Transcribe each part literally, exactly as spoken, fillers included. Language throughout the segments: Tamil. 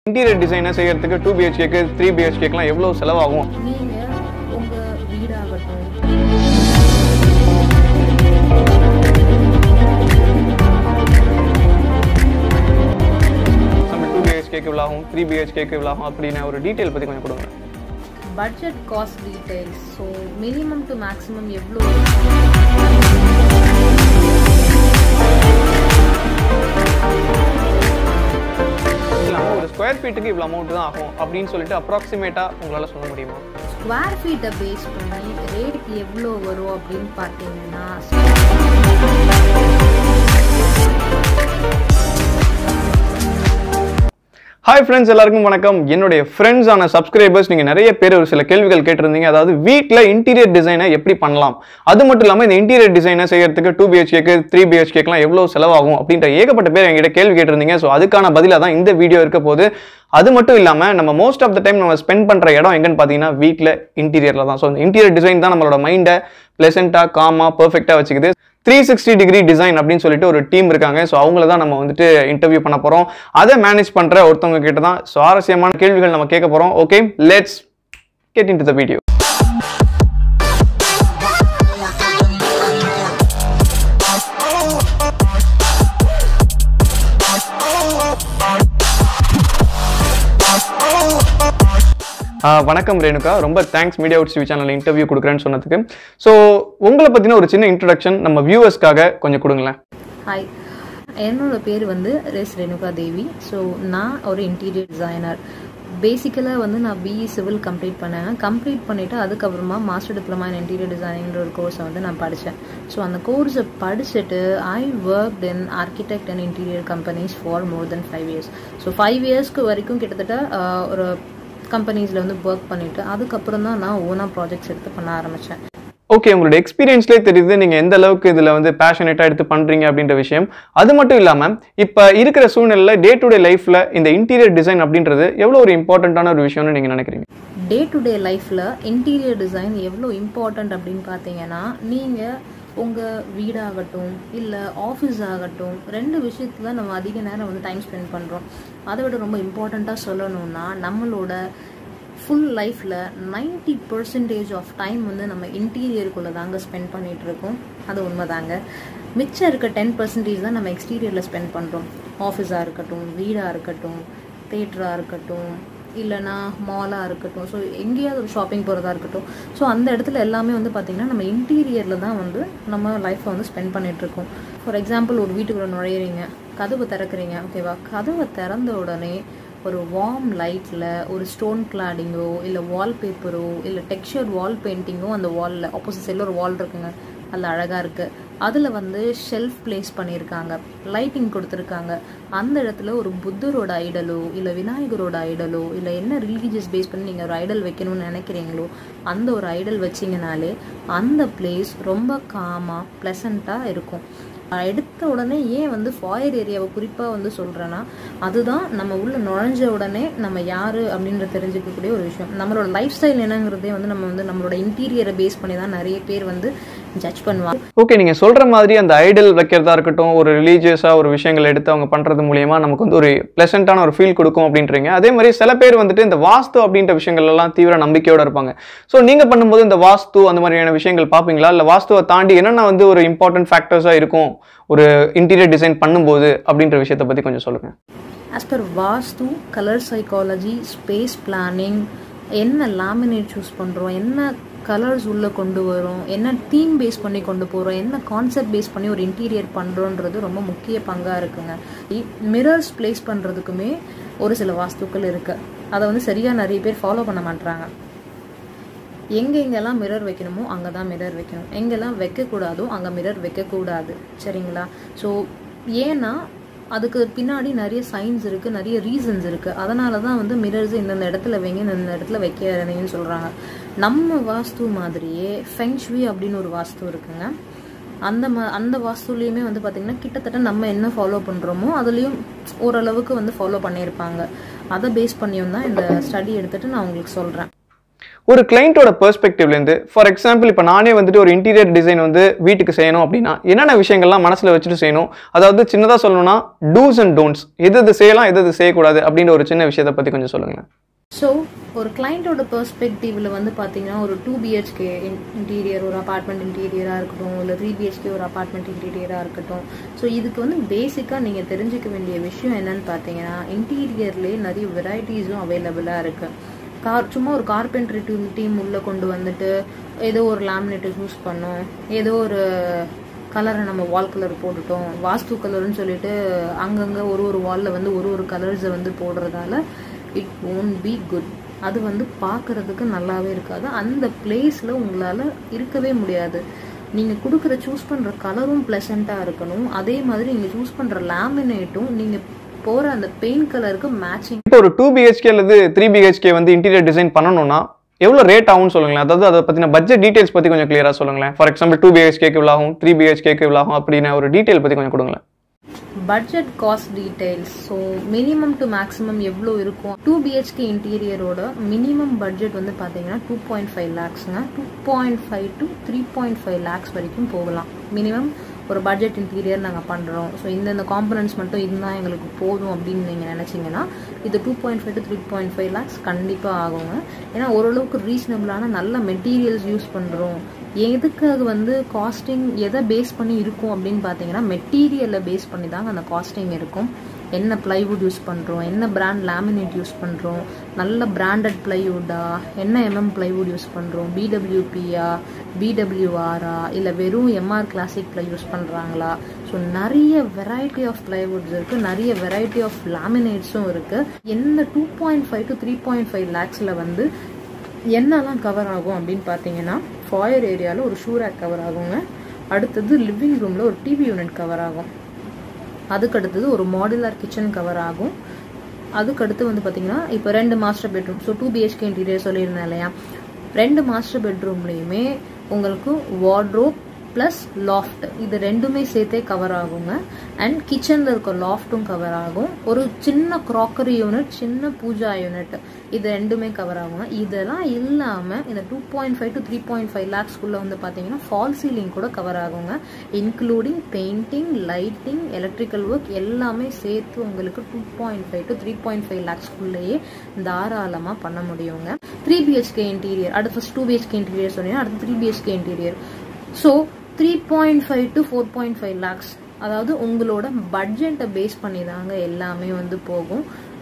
இன்டீரியர் டிசைனை செய்யறதுக்கு டூ பிஹெச்கேக்கு த்ரீ பிஹெச்கேக்குலாம் எவ்வளோ செலவாகும்? நீங்கள் உங்கள் வீடாகட்டும் நம்ம டூ பிஹெச்கேக்கு எவ்வளோ ஆகும், த்ரீ பிஹெச்கேக்கு எவ்வளோ ஆகும் அப்படின்னு ஒரு டீட்டெயில் பற்றி கொஞ்சம் கொடுங்க. Budget cost details. So minimum to maximum எவ்வளோ இல்லாமல் ஒரு ஸ்கொயர் ஃபீட்டுக்கு இவ்வளோ அமௌண்ட் தான் ஆகும் அப்படின்னு சொல்லிட்டு அப்ராக்சிமேட்டாக உங்களால் சொல்ல முடியுமா? ஸ்கொயர் ஃபீட்டை பேஸ் பண்ணி ரேட் எவ்வளோ வரும் அப்படின்னு பார்த்தீங்கன்னா ஹாய் ஃப்ரெண்ட்ஸ், எல்லாருக்கும் வணக்கம். என்னுடைய ஃப்ரெண்ட்ஸ் ஆன சப்ஸ்கிரைபர்ஸ் நீங்கள் நிறைய பேர் ஒரு சில கேள்விகள் கேட்டிருந்தீங்க. அதாவது வீட்டில் இன்டீரியர் டிசைனை எப்படி பண்ணலாம், அது மட்டும் இல்லாமல் இந்த இன்டீரியர் டிசைனை செய்யறதுக்கு டூ பிஹெச்கேக்கு த்ரீ பிஹெச்கேக்குலாம் எவ்வளோ செலவாகும் அப்படின்ற ஏகப்பட்ட பேர் எங்கிட்ட கேள்வி கேட்டிருந்தீங்க. ஸோ அதுக்கான பதிலாக தான் இந்த வீடியோ இருக்க போது. அது மட்டும் இல்லாமல் நம்ம மோஸ்ட் ஆஃப் த டைம் நம்ம ஸ்பெண்ட் பண்ணுற இடம் எங்கன்னு பார்த்தீங்கன்னா வீட்டில் இன்டீரியரில் தான். ஸோ இந்த இன்டீரியர் டிசைன் தான் நம்மளோட மைண்டை ப்ளசண்ட்டாக காமாக பர்ஃபெக்டாக வச்சுக்குது. த்ரீ சிக்ஸ்டி டிகிரி டிசைன் அப்படின்னு சொல்லிட்டு ஒரு டீம் இருக்காங்க. ஸோ அவங்கள தான் நம்ம வந்துட்டு இன்டர்வியூ பண்ண போகிறோம். அதை மேனேஜ் பண்ணுற ஒருத்தவங்க கிட்ட தான் சுவாரஸ்யமான கேள்விகள் நம்ம கேட்க போகிறோம். Okay, let's get into the video. வணக்கம் ரேணுகா, ரொம்ப thanks media outs TV channel interview கொடுக்குறேன்னு சொன்னதுக்கு. ஸோ உங்களை பற்றின ஒரு சின்ன இன்ட்ரடக்ஷன் நம்ம வியூவர்ஸ்க்காக கொஞ்சம் கொடுங்களேன். ஹாய், என்னோட பேர் வந்து ரெஸ் ரேணுகா தேவி. ஸோ நான் ஒரு இன்டீரியர் டிசைனர். பேசிக்கலாக வந்து நான் பிஇ சிவில் கம்ப்ளீட் பண்ணேன். கம்ப்ளீட் பண்ணிவிட்டு அதுக்கப்புறமா மாஸ்டர் டிப்ளமா இன் இன்டீரியர் டிசைனிங்கிற ஒரு கோர்ஸை வந்து நான் படித்தேன். ஸோ அந்த கோர்ஸை படிச்சுட்டு I work in architect and interior companies for more then five years. So five இயர்ஸ்க்கு வரைக்கும் கிட்டத்தட்ட ஒரு கம்பெனிஸில் வந்து ஒர்க் பண்ணிவிட்டு அதுக்கப்புறம் தான் நான் ஓனாக ப்ராஜெக்ட்ஸ் எடுத்து பண்ண ஆரம்பித்தேன். ஓகே, உங்களோட எக்ஸ்பீரியன்ஸ்லேயே தெரியுது நீங்கள் எந்த அளவுக்கு இதில் வந்து பேஷனேட்டாக எடுத்து பண்ணுறீங்க அப்படின்ற விஷயம். அது மட்டும் இல்லாமல் இப்போ இருக்கிற சூழ்நிலையில் டே டு டே லைஃப்பில் இந்த இன்டீரியர் டிசைன் அப்படின்றது எவ்வளோ ஒரு இம்பார்ட்டண்ட்டான ஒரு விஷயம்னு நீங்கள் நினைக்கிறீங்க? டே டு டே லைஃப்பில் இன்டீரியர் டிசைன் எவ்வளோ இம்பார்ட்டண்ட் அப்படின்னு பார்த்தீங்கன்னா, நீங்கள் உங்கள் வீடாகட்டும் இல்லை ஆஃபீஸ் ஆகட்டும் ரெண்டு விஷயத்துல தான் நம்ம அதிக நேரம் வந்து டைம் ஸ்பெண்ட் பண்ணுறோம். அதை விட ரொம்ப இம்பார்ட்டண்ட்டாக சொல்லணும்னா நம்மளோட ஃபுல் லைஃப்பில் நைன்டி பர்சன்டேஜ் ஆஃப் டைம் வந்து நம்ம இன்டீரியருக்குள்ளே தாங்க ஸ்பெண்ட் பண்ணிகிட்ருக்கோம். அது உண்மை தாங்க. மிச்சம் இருக்க டென் பர்சன்டேஜ் தான் நம்ம எக்ஸ்டீரியரில் ஸ்பெண்ட் பண்ணுறோம். ஆஃபீஸாக இருக்கட்டும், வீடாக இருக்கட்டும், தேட்டராக இருக்கட்டும், இல்லைனா மாலாக இருக்கட்டும், ஸோ எங்கேயாவது ஒரு ஷாப்பிங் போகிறதா இருக்கட்டும். ஸோ அந்த இடத்துல எல்லாமே வந்து பார்த்திங்கன்னா நம்ம இன்டீரியரில் தான் வந்து நம்ம லைஃப்பை வந்து ஸ்பெண்ட் பண்ணிகிட்ருக்கோம். ஃபார் எக்ஸாம்பிள், ஒரு வீட்டுக்குள்ளே நுழையிறீங்க, கதவு திறக்கிறீங்க, ஓகேவா? கதவை திறந்த உடனே ஒரு வார்ம் லைட்டில் ஒரு ஸ்டோன் கிளாடிங்கோ இல்லை வால்பேப்பரோ இல்லை டெக்ஸ்சர் வால் பெயிண்டிங்கோ அந்த வாலில் ஆப்போசிட் சைடில் ஒரு வால் இருக்குங்க, அதில் அழகாக இருக்குது. அதில் வந்து ஷெல்ஃப் பிளேஸ் பண்ணியிருக்காங்க, லைட்டிங் கொடுத்துருக்காங்க. அந்த இடத்துல ஒரு புத்தரோட ஐடலோ இல்லை விநாயகரோட ஐடலோ இல்லை என்ன ரிலீஜியஸ் பேஸ் பண்ணி நீங்கள் ஒரு ஐடல் வைக்கணும்னு நினைக்கிறீங்களோ அந்த ஒரு ஐடல் வச்சிங்கனாலே அந்த பிளேஸ் ரொம்ப காமாக ப்ளசண்ட்டாக இருக்கும். எடுத்த உடனே ஏன் வந்து ஃபாயர் ஏரியாவை குறிப்பாக வந்து சொல்கிறேன்னா, அதுதான் நம்ம உள்ள நுழைஞ்ச உடனே நம்ம யார் அப்படின்ற தெரிஞ்சுக்கக்கூடிய ஒரு விஷயம். நம்மளோட லைஃப் ஸ்டைல் என்னங்கிறதே வந்து நம்ம வந்து நம்மளோட இன்டீரியரை பேஸ் பண்ணி தான் நிறைய பேர் வந்து ஜட்ஜ் பண்ணுவாங்க. ஓகே, நீங்கள் சொல்கிற மாதிரி அந்த ஐடல் வைக்கிறதா இருக்கட்டும், ஒரு ரிலீஜியஸாக ஒரு விஷயங்கள் எடுத்து அவங்க பண்ணுறது மூலியமா நமக்கு வந்து ஒரு ப்ளசண்ட்டான ஒரு ஃபீல் கொடுக்கும் அப்படின்றீங்க. அதே மாதிரி சில பேர் வந்துட்டு இந்த வாஸ்து அப்படின்ற விஷயங்கள் எல்லாம் தீவிர நம்பிக்கையோடு இருப்பாங்க. ஸோ நீங்கள் பண்ணும்போது இந்த வாஸ்து அந்த மாதிரியான விஷயங்கள் பார்ப்பீங்களா, இல்லை வாஸ்துவை தாண்டி என்னென்ன வந்து ஒரு இம்பார்ட்டன்ட் ஃபேக்டர்ஸாக இருக்கும் ஒரு இன்டீரியர் டிசைன் பண்ணும்போது அப்படின்ற விஷயத்தை பற்றி கொஞ்சம் சொல்லுங்கள். As per vastu, colour psychology, space planning, என்ன லேமினேட் சூஸ் பண்ணுறோம், என்ன கலர்ஸ் உள்ளே கொண்டு வரோம், என்ன தீம் பேஸ் பண்ணி கொண்டு போகிறோம், என்ன கான்செப்ட் பேஸ் பண்ணி ஒரு இன்டீரியர் பண்ணுறோன்றது ரொம்ப முக்கிய பங்காக இருக்குங்க. மிரர்ஸ் பிளேஸ் பண்ணுறதுக்குமே ஒரு சில வாஸ்துக்கள் இருக்குது. அதை வந்து சரியாக நிறைய பேர் ஃபாலோ பண்ண மாட்டுறாங்க. எங்கே எங்கெல்லாம் மிரர் வைக்கணுமோ அங்கே தான் மிரர் வைக்கணும், எங்கெல்லாம் வைக்கக்கூடாதோ அங்கே மிரர் வைக்கக்கூடாது, சரிங்களா? ஸோ ஏன்னா அதுக்கு பின்னாடி நிறைய சயின்ஸ் இருக்குது, நிறைய ரீசன்ஸ் இருக்குது. அதனால தான் வந்து மிரர்ஸ் இந்தந்த இடத்துல வைங்க, இந்த இடத்துல வைக்காதீங்கன்னு சொல்கிறாங்க. நம்ம வாஸ்து மாதிரியே ஃபெங்ஷுவி அப்படின்னு ஒரு வாஸ்து இருக்குங்க. அந்த ம அந்த வாஸ்துலேயுமே வந்து பார்த்திங்கன்னா கிட்டத்தட்ட நம்ம என்ன ஃபாலோ பண்ணுறோமோ அதுலேயும் ஓரளவுக்கு வந்து ஃபாலோ பண்ணியிருப்பாங்க. அதை பேஸ் பண்ணியும் தான் இந்த ஸ்டடி எடுத்துகிட்டு நான் உங்களுக்கு சொல்கிறேன். ஒரு கிளைண்டோட பெர்ஸ்பெக்டிவ்லேருந்து ஃபார் எக்ஸாம்பிள் இப்போ நானே வந்துட்டு ஒரு இன்டீரியர் டிசைன் வந்து வீட்டுக்கு செய்யணும் அப்படின்னா என்னென்ன விஷயங்கள்லாம் மனசில் வச்சுட்டு செய்யணும், அதாவது சின்னதாக சொல்லணும்னா டூஸ் அண்ட் டோன்ட்ஸ், எது எது செய்யலாம் எது எது செய்யக்கூடாது அப்படின்ற ஒரு சின்ன விஷயத்தை பற்றி கொஞ்சம் சொல்லுங்களேன். ஸோ ஒரு கிளைண்ட்டோட பெர்ஸ்பெக்டிவில் வந்து பார்த்தீங்கன்னா ஒரு டூ பிஹெச்கே இன்டீரியர் ஒரு அப்பார்ட்மெண்ட் இன்டீரியராக இருக்கட்டும், இல்லை த்ரீ பிஹெச்கே ஒரு அப்பார்ட்மெண்ட் இன்டீரியராக இருக்கட்டும். ஸோ இதுக்கு வந்து பேசிக்காக நீங்கள் தெரிஞ்சுக்க வேண்டிய விஷயம் என்னன்னு பார்த்தீங்கன்னா இன்டீரியர்லேயே நிறைய வெரைட்டிஸும் அவைலபிளாக இருக்குது. கார் சும்மா ஒரு கார்பென்ட்ரி டீம் டீம் உள்ளே கொண்டு வந்துட்டு ஏதோ ஒரு லேமினேட்டை சூஸ் பண்ணோம், ஏதோ ஒரு கலரை நம்ம வால் கலர் போட்டுட்டோம், வாஸ்து கலர்னு சொல்லிட்டு அங்கங்கே ஒரு ஒரு வாலில் வந்து ஒரு ஒரு கலர்ஸை வந்து போடுறதால இட் ஓன்ட் பி குட். அது வந்து பார்க்குறதுக்கு நல்லாவே இருக்காது. அந்த பிளேஸில் உங்களால் இருக்கவே முடியாது. நீங்கள் கொடுக்குற சூஸ் பண்ணுற கலரும் ப்ளசண்ட்டாக இருக்கணும். அதே மாதிரி நீங்கள் சூஸ் பண்ணுற லேமினேட்டும் நீங்கள் போகிற அந்த பெயிண்ட் கலருக்கு மேட்சிங். இப்போ ஒரு டூ பிஹெச்கே அல்லது த்ரீ பிஹெச்கே வந்து இன்டீரியர் டிசைன் பண்ணணும்னா எவ்வளோ ரேட் ஆகும்னு சொல்லுங்களேன். அதாவது அதை பற்றின பட்ஜெட் டீடைல்ஸ் பற்றி கொஞ்சம் கிளியராக சொல்லுங்களேன். ஃபார் எக்ஸாம்பிள் டூ பிஹெச்கேக்கு எவ்வளோ ஆகும், த்ரீ பிஹெச்கேக்கு எவ்வளோ ஆகும் அப்படின்னு ஒரு டீட்டெயில் பற்றி கொஞ்சம் கொடுங்களேன். Budget cost details. So minimum to maximum எவ்வளோ இருக்கும். டூ பிஹெச்கே இன்டீரியரோட மினிமம் பட்ஜெட் வந்து பார்த்தீங்கன்னா டூ பாயிண்ட் ஃபைவ் லேக்ஸுங்க. Two point five to three point five lakhs வரைக்கும் போகலாம். மினிமம் ஒரு பட்ஜெட் இன்டீரியர் நாங்கள் பண்ணுறோம், ஸோ இந்தந்த காம்பனன்ட்ஸ் மட்டும் இருந்தால் எங்களுக்கு போதும் அப்படின்னு நீங்கள் நினச்சிங்கன்னா இது two point five to three point five lakhs கண்டிப்பாக ஆகுங்க. ஏன்னா ஓரளவுக்கு ரீசனபிளான நல்ல மெட்டீரியல்ஸ் யூஸ் பண்ணுறோம். எதுக்கு அது வந்து காஸ்டிங் எதை பேஸ் பண்ணி இருக்கும் அப்படின்னு பார்த்தீங்கன்னா மெட்டீரியலை பேஸ் பண்ணி தாங்க அந்த காஸ்டிங் இருக்கும். என்ன பிளைவுட் யூஸ் பண்ணுறோம், என்ன பிராண்ட் லேமினேட் யூஸ் பண்ணுறோம், நல்ல பிராண்டட் பிளைவுட்டா, என்ன எம்எம் பிளைவுட் யூஸ் பண்ணுறோம், பிடபிள்யூபியா பிடபிள்யூஆரா இல்லை வெறும் எம்ஆர் கிளாசிக் பிளை யூஸ் பண்ணுறாங்களா. ஸோ நிறைய வெரைட்டி ஆஃப் பிளைவுட்ஸ் இருக்குது, நிறைய வெரைட்டி ஆஃப் லேமினேட்ஸும் இருக்குது. எந்த two point five to three point five லேக்ஸில் வந்து என்னெல்லாம் கவர் ஆகும் அப்படின்னு பார்த்தீங்கன்னா ஃபாயர் ஏரியாவில் ஒரு ஷூ ரேக் கவர் ஆகுங்க. அடுத்தது லிவிங் ரூமில் ஒரு டிவி யூனிட் கவர் ஆகும். அதுக்கடுத்தது ஒரு மாடுலர் கிச்சன் கவர் ஆகும். அதுக்கடுத்து வந்து பார்த்தீங்கன்னா இப்போ ரெண்டு master bedroom. So two BHK interior சொல்லியிருந்தேன் இல்லையா, ரெண்டு மாஸ்டர் பெட்ரூம்லேயுமே உங்களுக்கு வார்ட்ரோப் ப்ளஸ் லாஃப்ட் இது ரெண்டுமே சேர்த்தே கவர் ஆகுங்க. அண்ட் கிச்சனில் இருக்க லாஃப்ட்டும் கவர் ஆகும். ஒரு சின்ன க்ராக்கரி யூனிட், சின்ன பூஜா யூனிட் இது ரெண்டுமே கவர் ஆகுங்க. இதெல்லாம் இல்லாமல் இந்த two point five to three point five லேக்ஸ்க்குள்ளே வந்து பார்த்தீங்கன்னா ஃபால் சீலிங் கூட கவர் ஆகுங்க. Including painting, lighting, electrical work எல்லாமே சேர்த்து உங்களுக்கு two point five to three point five லேக்ஸ்க்குள்ளேயே தாராளமாக பண்ண முடியுங்க. த்ரீ பிஹெச்கே இன்டீரியர், அடுத்து ஃபர்ஸ்ட் டூ பிஹெச்கே இன்டீரியர் சொன்னீங்கன்னா அடுத்து three BHK interior. So three point five to four point five lakhs, அதாவது உங்களோட பட்ஜெட்டை பேஸ் பண்ணி தாங்க எல்லாமே வந்து போகும்.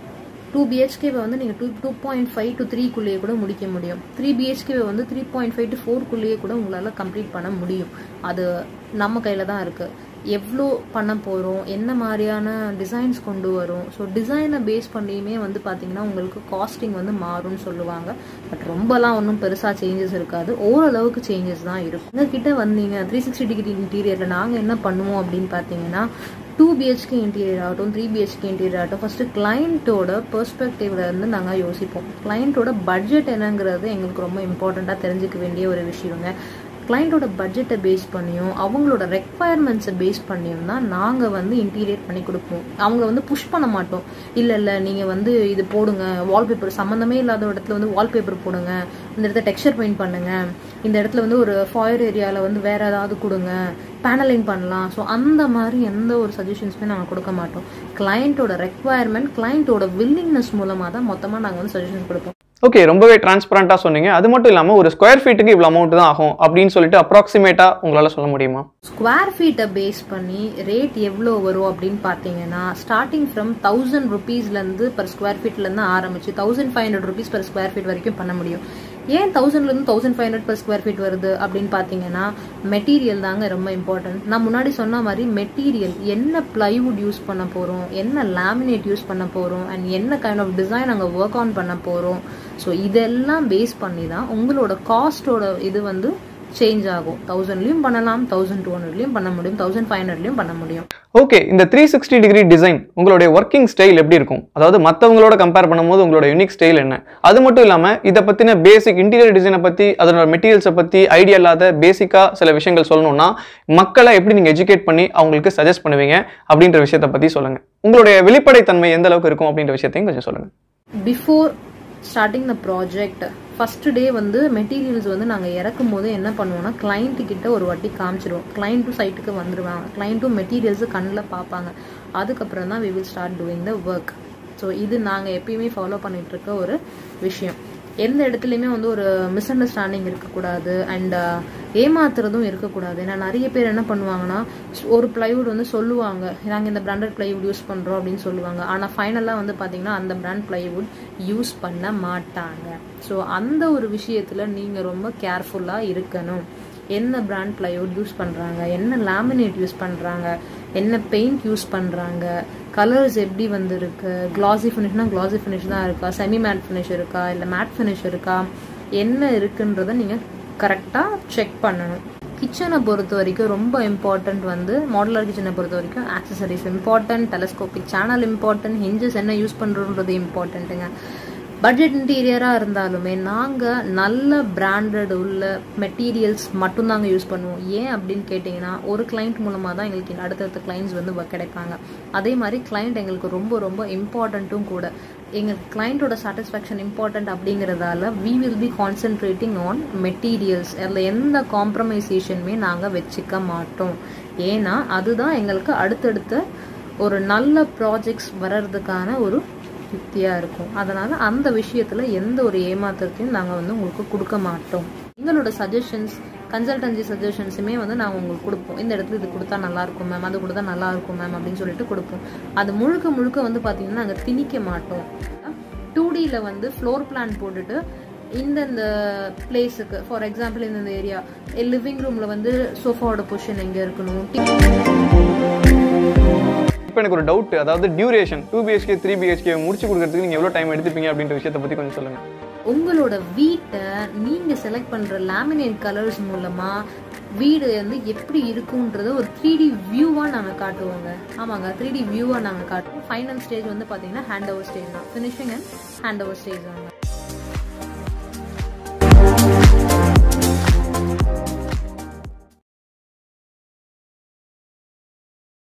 டூ பிஹெச்கேவை வந்து நீங்கள் two two point five to த்ரீக்குள்ளேயே கூட முடிக்க முடியும். த்ரீ பிஹெச்கேவை வந்து த்ரீ பாயிண்ட் ஃபைவ் டு ஃபோர்க்குள்ளேயே கூட உங்களால் கம்ப்ளீட் பண்ண முடியும். அது நம்ம கையில் தான் இருக்குது. எவ்வளோ பண்ண போகிறோம், என்ன மாதிரியான டிசைன்ஸ் கொண்டு வரும். ஸோ டிசைனை பேஸ் பண்ணியுமே வந்து பார்த்தீங்கன்னா உங்களுக்கு காஸ்டிங் வந்து மாறும்னு சொல்லுவாங்க. பட் ரொம்பலாம் ஒன்றும் பெருசாக சேஞ்சஸ் இருக்காது, ஓரளவுக்கு சேஞ்சஸ் தான் இருக்கும். எங்ககிட்ட வந்தீங்க த்ரீ சிக்ஸ்டி டிகிரி இன்டீரியரில் நாங்கள் என்ன பண்ணுவோம் அப்படின்னு பார்த்தீங்கன்னா டூ பிஹெச்கே இன்டீரியர் ஆகட்டும், த்ரீ பிஹெச்கே இன்டீரியர் ஆகட்டும், ஃபஸ்ட்டு கிளைண்ட்டோட பெர்ஸ்பெக்டிவ்ல இருந்து நாங்கள் யோசிப்போம். கிளைண்ட்டோட பட்ஜெட் என்னங்கிறது எங்களுக்கு ரொம்ப இம்பார்ட்டண்ட்டாக தெரிஞ்சுக்க வேண்டிய ஒரு விஷயங்க. கிளைண்ட்டோட பட்ஜெட்டை பேஸ் பண்ணியும் அவங்களோட ரெக்குவயர்மெண்ட்ஸை பேஸ் பண்ணியும் தான் நாங்கள் வந்து இன்டீரியர் பண்ணி கொடுப்போம். அவங்க வந்து புஷ் பண்ண மாட்டோம். இல்லை இல்லை நீங்கள் வந்து இது போடுங்க, வால்பேப்பர் சம்மந்தமே இல்லாத இடத்துல வந்து வால்பேப்பர் போடுங்க, இந்த இடத்துல டெக்ஸ்சர் பெயிண்ட் பண்ணுங்க, இந்த இடத்துல வந்து ஒரு ஃபாயர் ஏரியாவில் வந்து வேறு ஏதாவது கொடுங்க, பேனலிங் பண்ணலாம். ஸோ அந்த மாதிரி எந்த ஒரு சஜஷன்ஸுமே நாங்கள் கொடுக்க மாட்டோம். கிளைண்ட்டோட ரெக்குவயர்மெண்ட், கிளைண்ட்டோட வில்லிங்னஸ் மூலமாக தான் மொத்தமாக நாங்கள் வந்து சஜஷன்ஸ் கொடுப்போம். ஓகே, ரொம்பவே டிரான்ஸ்பரண்டா சொன்னீங்க. அது மட்டும் இல்லாமல் ஒரு ஸ்கொயர் ஃபீட்டுக்கு இவ்வளோ அமௌண்ட் தான் ஆகும் அப்படின்னு சொல்லிட்டு அப்ராக்சிமேட்டா உங்களால் சொல்ல முடியுமா? ஸ்கொயர் ஃபீட்டை பேஸ் பண்ணி ரேட் எவ்வளோ வரும் அப்படின்னு பார்த்தீங்கன்னா ஸ்டார்டிங் ஃப்ரம் தௌசண்ட் ருபீஸ்லேருந்து பர் ஸ்கொயர் ஃபீட்லேருந்து ஆரம்பிச்சு thousand five hundred rupees per square feet வரைக்கும் பண்ண முடியும். ஏன் தௌசண்ட்லேருந்து thousand five hundred per square feet வருது அப்படின்னு பார்த்தீங்கன்னா மெட்டீரியல் தாங்க ரொம்ப இம்பார்ட்டன்ட். நான் முன்னாடி சொன்ன மாதிரி மெட்டீரியல், என்ன பிளைவுட் யூஸ் பண்ண போகிறோம், என்ன லேமினேட் யூஸ் பண்ண போகிறோம், அண்ட் என்ன கைண்ட் ஆஃப் டிசைன் அங்கே ஒர்க் ஆன் பண்ண போகிறோம். ஸோ இதெல்லாம் பேஸ் பண்ணி தான் உங்களோட காஸ்டோட இது வந்து சேஞ்ச் ஆகும். தௌசண்ட்லையும் பண்ணலாம், தௌசண்ட் டூ ஹண்ட்ரட்லையும் பண்ண முடியும், தௌசண்ட் ஃபைவ் ஹண்ட்ரட்லையும் பண்ண முடியும். ஓகே, இந்த த்ரீ சிக்ஸ்டி டிகிரி டிசைன் உங்களுடைய ஒர்க்கிங் ஸ்டைல் எப்படி இருக்கும்? அதாவது மற்றவங்களோட கம்பேர் பண்ணும்போது உங்களோட யூனிக் ஸ்டைல் என்ன? அது மட்டும் இல்லாமல் இதை பற்றின பேசிக் இன்டீரியர் டிசைனை பற்றி, அதனோட மெட்டீரியல்ஸை பற்றி ஐடியா இல்லாத பேசிக்காக சில விஷயங்கள் சொல்லணும்னா மக்களை எப்படி நீங்கள் எஜுகேட் பண்ணி அவங்களுக்கு சஜஸ்ட் பண்ணுவீங்க அப்படின்ற விஷயத்தை பற்றி சொல்லுங்கள். உங்களுடைய வெளிப்படைத்தன்மை எந்த அளவுக்கு இருக்கும் அப்படின்ற விஷயத்தையும் கொஞ்சம் சொல்லுங்கள். Before starting the project, first day வந்து மெட்டீரியல்ஸ் வந்து நாங்கள் இறக்கும் போது என்ன பண்ணுவோம்னா கிளைண்ட்டு கிட்ட ஒரு வாட்டி காமிச்சிடுவோம். கிளைண்ட்டும் சைட்டுக்கு வந்துடுவாங்க, கிளைண்ட்டும் மெட்டீரியல்ஸு கண்ணில் பார்ப்பாங்க. அதுக்கப்புறம் தான் we will start doing the work. So இது நாங்கள் எப்பயுமே ஃபாலோ பண்ணிகிட்ருக்க ஒரு விஷயம். எந்த இடத்துலையுமே வந்து ஒரு மிஸ் அண்டர்ஸ்டாண்டிங் இருக்கக்கூடாது அண்ட் ஏமாத்துறதும் இருக்கக்கூடாது. ஏன்னா நிறைய பேர் என்ன பண்ணுவாங்கன்னா ஒரு பிளைவுட் வந்து சொல்லுவாங்க நாங்கள் இந்த பிராண்டட் பிளைவுட் யூஸ் பண்ணுறோம் அப்படின்னு சொல்லுவாங்க. ஆனால் ஃபைனலாக வந்து பார்த்தீங்கன்னா அந்த பிராண்ட் பிளைவுட் யூஸ் பண்ண மாட்டாங்க. ஸோ அந்த ஒரு விஷயத்தில் நீங்கள் ரொம்ப கேர்ஃபுல்லாக இருக்கணும். என்ன பிராண்ட் பிளைவுட் யூஸ் பண்ணுறாங்க, என்ன லேமினேட் யூஸ் பண்ணுறாங்க, என்ன பெயிண்ட் யூஸ் பண்ணுறாங்க, கலர்ஸ் எப்படி வந்துருக்கு, கிளாசி ஃபினிஷ்னா கிளாசி ஃபினிஷ் தான் இருக்கா, செமி மேட் ஃபினிஷ் இருக்கா, இல்லை மேட் ஃபினிஷ் இருக்கா, என்ன இருக்குன்றதை நீங்கள் கரெக்டாக செக் பண்ணணும். கிச்சனை பொறுத்த வரைக்கும் ரொம்ப இம்பார்ட்டண்ட் வந்து மாடுலர் கிச்சனை பொறுத்த வரைக்கும் accessories important, telescopic channel important, hinges என்ன யூஸ் பண்ணுறோன்றது இம்பார்ட்டண்ட்டுங்க. பட்ஜெட் இன்டீரியராக இருந்தாலுமே நாங்கள் நல்ல பிராண்டட் உள்ள மெட்டீரியல்ஸ் மட்டும்தாங்க யூஸ் பண்ணுவோம். ஏன் அப்படின்னு கேட்டிங்கன்னா ஒரு கிளைண்ட் மூலமாக தான் எங்களுக்கு அடுத்தடுத்த கிளைண்ட்ஸ் வந்து கிடைப்பாங்க. அதே மாதிரி கிளைண்ட் எங்களுக்கு ரொம்ப ரொம்ப இம்பார்ட்டண்ட்டும் கூட. எங்கள் கிளைண்ட்டோட சாட்டிஸ்ஃபேக்ஷன் இம்பார்ட்டண்ட் அப்படிங்கிறதால we will be concentrating on materials. அதில் எந்த காம்ப்ரமைசேஷனுமே நாங்கள் வச்சுக்க மாட்டோம். ஏன்னா அதுதான் எங்களுக்கு அடுத்தடுத்த ஒரு நல்ல ப்ராஜெக்ட்ஸ் வர்றதுக்கான ஒரு யுக்தியாக இருக்கும். அதனால் அந்த விஷயத்தில் எந்த ஒரு ஏமாற்றத்தையும் நாங்கள் வந்து உங்களுக்கு கொடுக்க மாட்டோம். எங்களோட சஜஷன்ஸ் கன்சல்டன்சி சஜஷன்ஸுமே வந்து நாங்கள் உங்களுக்கு கொடுப்போம். இந்த இடத்துல இது கொடுத்தா நல்லாயிருக்கும் மேம், அது கொடுத்தா நல்லாயிருக்கும் மேம் அப்படின்னு சொல்லிட்டு கொடுப்போம். அது முழுக்க முழுக்க வந்து பார்த்திங்கன்னா நாங்கள் திணிக்க மாட்டோம். டூ டியில் வந்து ஃப்ளோர் பிளான் போட்டுட்டு இந்தந்த பிளேஸுக்கு ஃபார் எக்ஸாம்பிள் இந்தந்த ஏரியா லிவிங் ரூமில் வந்து சோஃபாவோட பொசிஷன் எங்கே இருக்கணும். இப்போ எனக்கு ஒரு டவுட், அதாவது duration two BHK three BHK முடிச்சு கொடுக்கறதுக்கு நீங்கள் எவ்வளோ டைம் எடுத்துப்பீங்க அப்படின்ற விஷயத்தை பற்றி கொஞ்சம் சொல்லுங்கள். உங்களோட வீட்டை நீங்கள் செலக்ட் பண்ணுற லேமினேட் கலர்ஸ் மூலமாக வீடு வந்து எப்படி இருக்குன்றத ஒரு த்ரீ டி வியூவாக நாங்கள் காட்டுவோங்க. ஆமாங்க, த்ரீ டி வியூவாக நாங்கள் காட்டுவோம். ஃபைனல் ஸ்டேஜ் வந்து பார்த்தீங்கன்னா ஹேண்ட் ஓவர் ஸ்டேஜ் தான், finishing and hand over stage தாங்க.